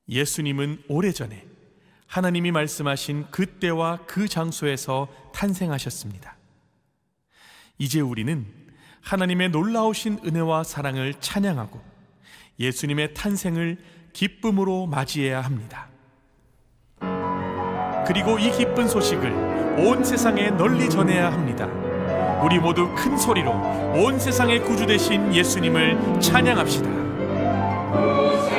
예수님은 오래전에 하나님이 말씀하신 그때와 그 장소에서 탄생하셨습니다. 이제 우리는 하나님의 놀라우신 은혜와 사랑을 찬양하고 예수님의 탄생을 기쁨으로 맞이해야 합니다. 그리고 이 기쁜 소식을 온 세상에 널리 전해야 합니다. 우리 모두 큰 소리로 온 세상의 구주 되신 예수님을 찬양합시다.